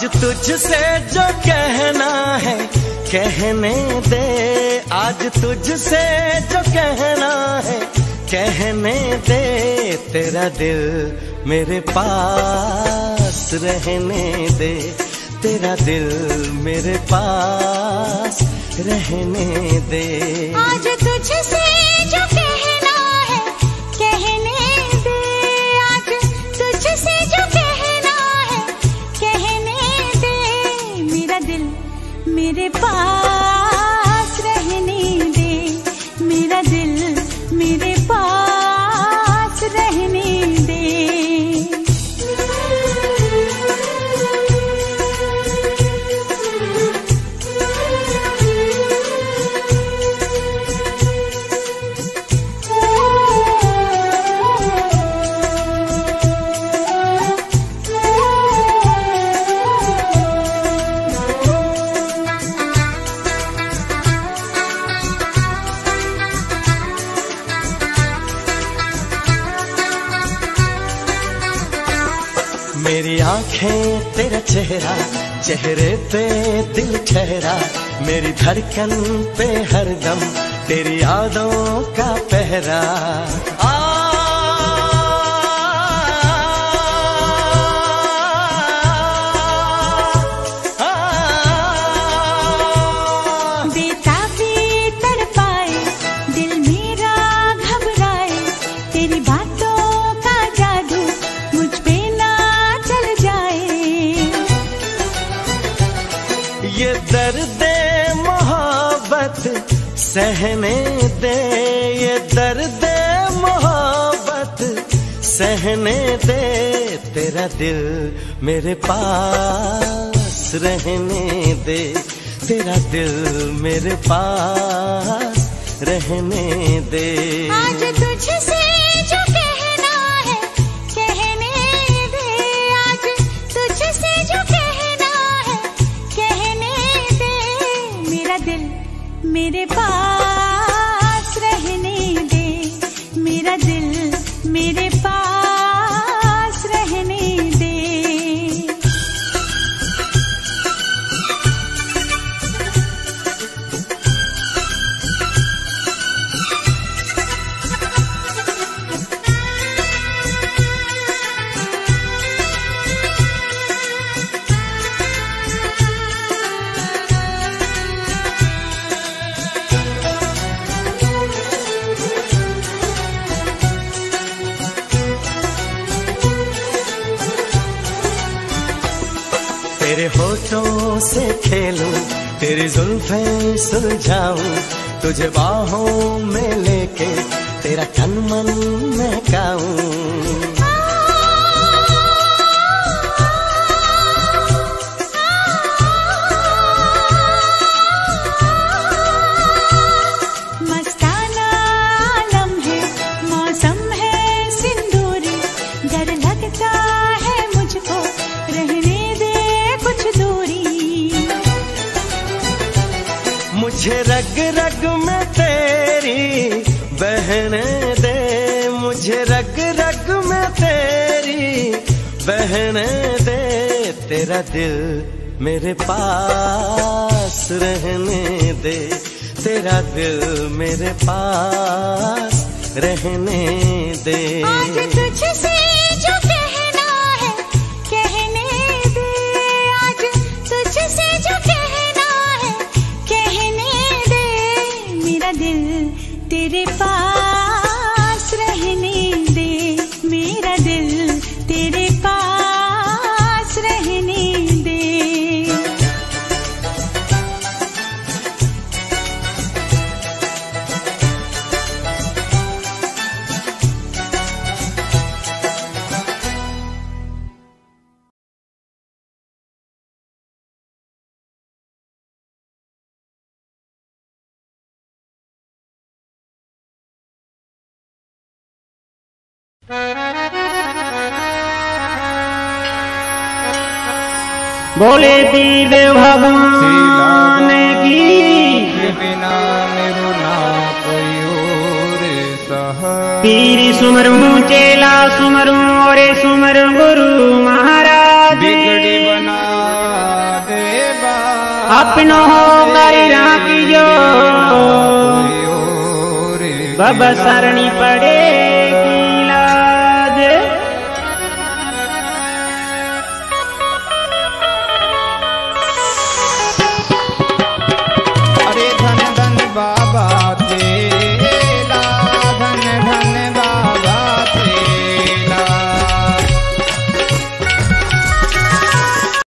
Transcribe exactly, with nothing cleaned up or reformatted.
तुझसे जो कहना है कहने दे, आज तुझसे जो कहना है कहने दे। तेरा दिल मेरे पास रहने दे, तेरा दिल मेरे पास रहने दे। आज तुझसे जो कहना है कहने दे, आज तुझसे जो कहना है कहने दे। मेरा दिल मेरे पास रहने दे, मेरा दिल मेरे पास रहने दे। मेरी आंखें तेरा चेहरा, चेहरे पे दिल ठहरा। मेरी धड़कन पे हरदम तेरी यादों का पहरा। आ, आ, आ, बेताबी तड़पाए दिल मेरा घबराए, तेरी बातों का जादू मुझ पे ये दर्द मोहब्बत सहने दे, ये दर्द मोहब्बत सहने दे। तेरा दिल मेरे पास रहने दे, तेरा दिल मेरे पास रहने दे। आज तुझसे जो कहना है कहने दे, आज तुझसे जो कहना है कहने दे। मेरा दिल मेरे पास रहने दे, मेरा दिल मेरे पास रहने दे। तेरे होठों से खेलूं, तेरी जुल्फें सुलझाऊं, तुझे बाहों में लेके तेरा तन मन महकाऊं। मस्ताना लम्हे मौसम है सिंदूरी, डर लगता है मुझको रहने कुछ दूरी। मुझे रग रग में तेरी बहने दे, मुझे रग रग में तेरी बहने दे। तेरा दिल मेरे पास रहने दे, तेरा दिल मेरे पास रहने दे। आज तुझसे जो कहना है कहने दे, आज तुझसे जो कहना है कहने दे। मेरा दिल तेरे पास रहने दे, मेरा दिल तेरे पास रहने दे। बोले पीर भगवान की बिना मेरो ना कोई और सहा। पीर सुमरू चेला सुमरू और सुमरू गुरु महाराज। बिगड़ी बना आपनो करी राखी जो बाबा सरणी पड़े